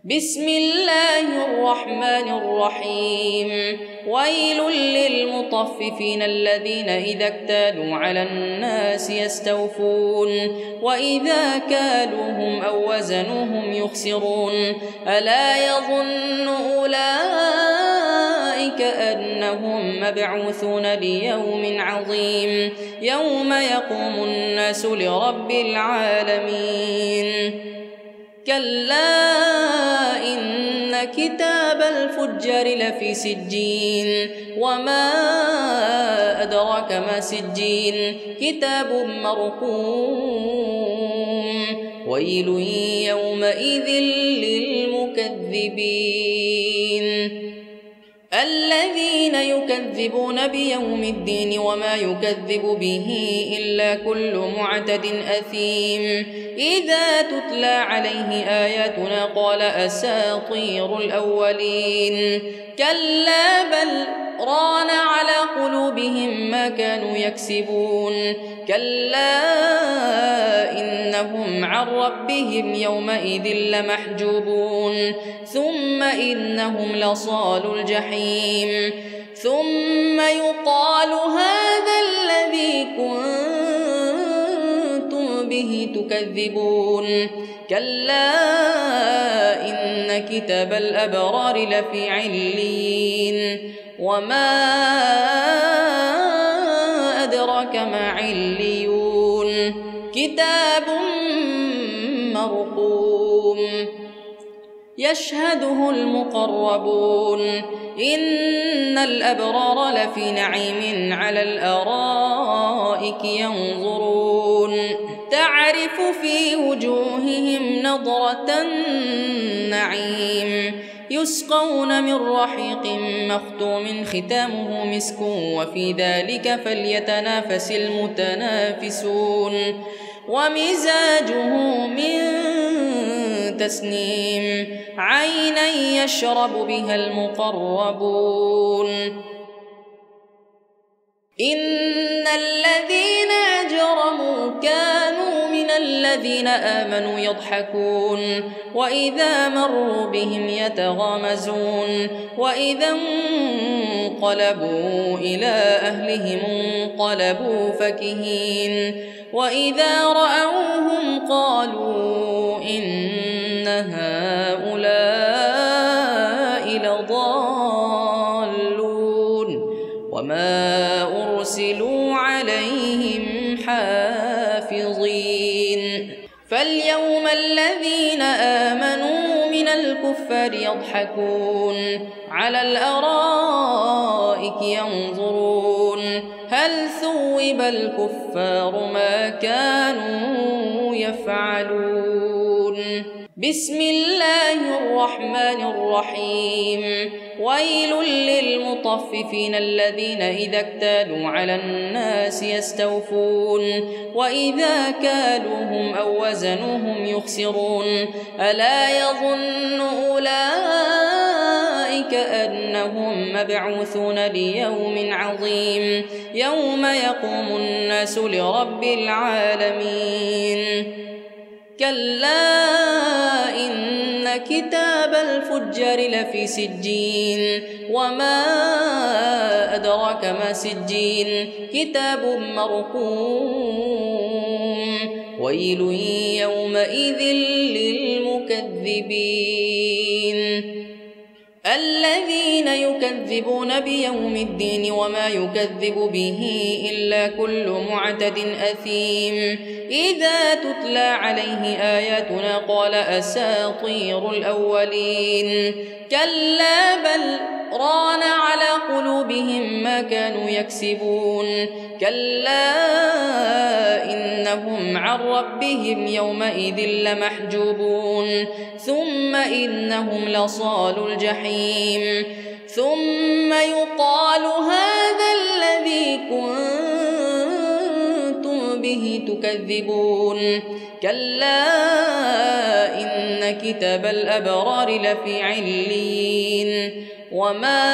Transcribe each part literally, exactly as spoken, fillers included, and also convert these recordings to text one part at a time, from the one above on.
بسم الله الرحمن الرحيم ويل للمطففين الذين إذا اكتالوا على الناس يستوفون وإذا كالوهم أو وزنوهم يخسرون ألا يظن أولئك أنهم مبعوثون ليوم عظيم يوم يقوم الناس لرب العالمين كلا إن كتاب الفجار لفي سجين وما أدراك ما سجين كتاب مرقوم ويل يومئذ للمكذبين الذين يكذبون بيوم الدين وما يكذب به إلا كل معتد أثيم إذا تتلى عليه آياتنا قال أساطير الأولين كلا بل ران على قلوبهم ما كانوا يكسبون كلا إنهم عن ربهم يومئذ لمحجوبون ثم إنهم لصالو الجحيم ثم يقال هذا الذي كنتم به تكذبون كلا إن كتاب الأبرار لفي عليين وما أدراك ما عليون كتاب مرقوم يشهده المقربون إن الأبرار لفي نعيم على الأرائك ينظرون تعرف في وجوههم نضرة النعيم يسقون من رحيق مختوم ختامه مسك وفي ذلك فليتنافس المتنافسون ومزاجه من تسنيم عينا يشرب بها المقربون إن الذين أجرموا كانوا من الذين آمنوا يضحكون وإذا مروا بهم يتغامزون وإذا انقلبوا إلى أهلهم انقلبوا فكهين وإذا رأوهم قالوا إن هؤلاء لضالون وما أرسلوا عليهم حافظين فاليوم الذين آمنوا من الكفار يضحكون على الأرائك ينظرون هل ثوب الكفار ما كانوا يفعلون بسم الله الرحمن الرحيم ويل للمطففين الذين إذا اكتالوا على الناس يستوفون وإذا كالوهم أو وزنوهم يخسرون ألا يظن أولئك أنهم مبعوثون ليوم عظيم يوم يقوم الناس لرب العالمين كلا إن كتاب الفجار لفي سجين وما أدراك ما سجين كتاب مرقوم ويل يومئذ للمكذبين الذين يكذبون بيوم الدين وما يكذب به إلا كل معتد أثيم إذا تتلى عليه آياتنا قال أساطير الأولين كلا بل ران على قلوبهم ما كانوا يكسبون كلا إنهم عن ربهم يومئذ لمحجوبون ثم إنهم لصالو الجحيم ثم يقال هذا الذي كنتم به تكذبون كلا إن كتاب الأبرار لفي عليين وما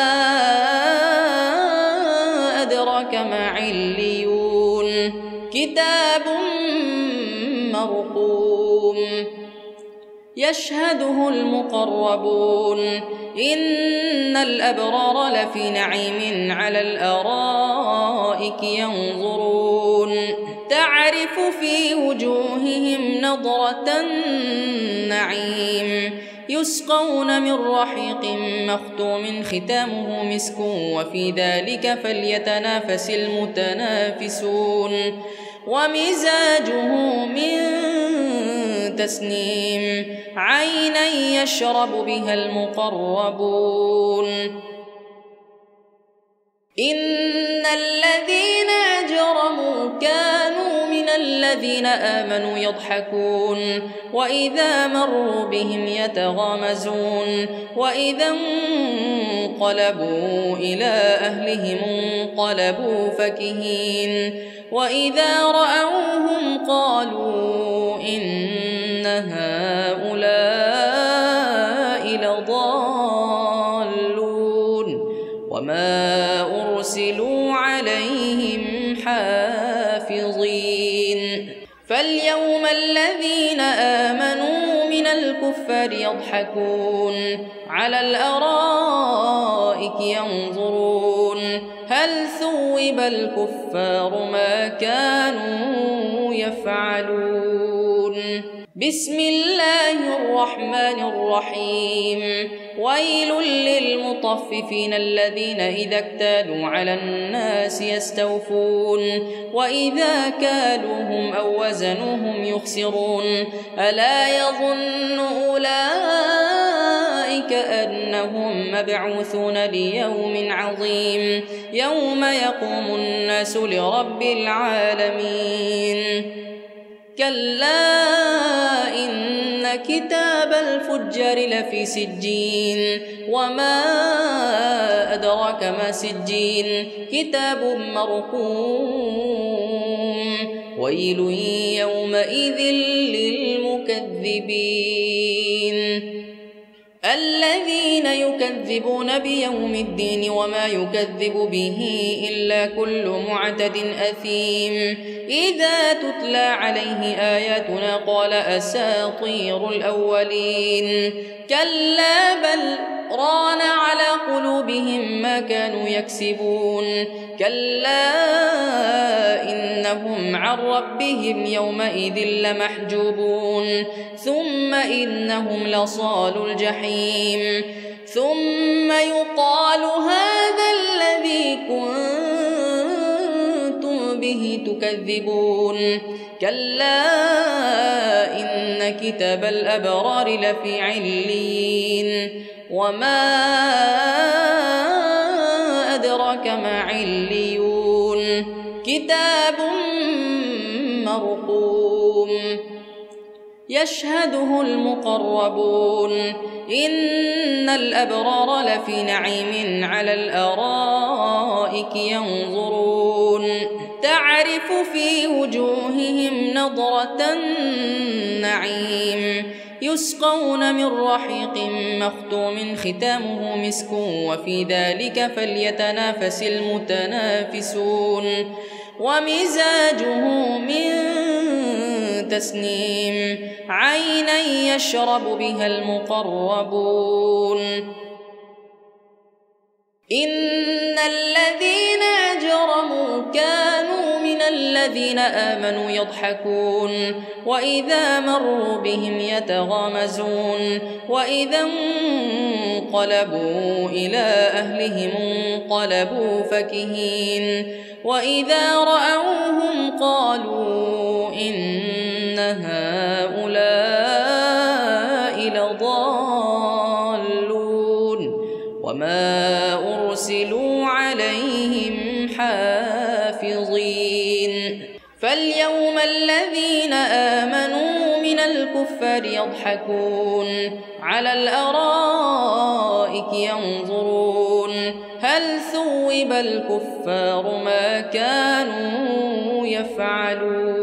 أدراك ما عليون كتاب مرقوم يشهده المقربون إن الأبرار لفي نعيم على الأرائك ينظرون تعرف في وجوههم نضرة النعيم يسقون من رحيق مختوم ختامه مسك وفي ذلك فليتنافس المتنافسون ومزاجه من تسنيم عينا يشرب بها المقربون إن الذين أجرموا كانوا من الذين آمنوا يضحكون وإذا مروا بهم يتغامزون وإذا انقلبوا إلى أهلهم انقلبوا فكهين وإذا رأوهم قالوا إن هؤلاء لضالون وما أرسلوا عليهم حافظين فاليوم الذين آمنوا من الكفار يضحكون على الأرائك ينظرون هل ثوب الكفار ما كانوا يفعلون بسم الله الرحمن الرحيم ويل للمطففين الذين إذا اكتالوا على الناس يستوفون وإذا كالوهم أو وزنوهم يخسرون ألا يظن أولئك أنهم مبعوثون ليوم عظيم يوم يقوم الناس لرب العالمين كلا إن كتاب الفجار لفي سجين وما أدراك ما سجين كتاب مرقوم ويل يومئذ للمكذبين الذين يكذبون بيوم الدين وما يكذب به إلا كل معتد أثيم إذا تتلى عليه آياتنا قال أساطير الأولين كلا بل ران على قلوبهم ما كانوا يكسبون كلا إنهم عن ربهم يومئذ لمحجوبون ثم إنهم لصالوا الجحيم ثم يقال هذا الذي كنتم به تكذبون كلا إن كتاب الأبرار لفي عليين وما أدراك ما عليون كتاب مرقوم يشهده المقربون إن الأبرار لفي نعيم على الأرائك ينظرون تعرف في وجوههم نضرة النعيم يسقون من رحيق مختوم ختامه مسك وفي ذلك فليتنافس المتنافسون ومزاجه من تسنيم عينا يشرب بها المقربون إن الذين أجرموا كانوا من الذين آمنوا يضحكون وإذا مروا بهم يتغامزون وإذا انقلبوا إلى أهلهم انقلبوا فكهين وإذا رأوهم قالوا إن هؤلاء لضالون وما أرسلوا عليهم حافظين فاليوم الذين آمنوا من الكفار يضحكون على الأرائك ينظرون هل ثوب الكفار ما كانوا يفعلون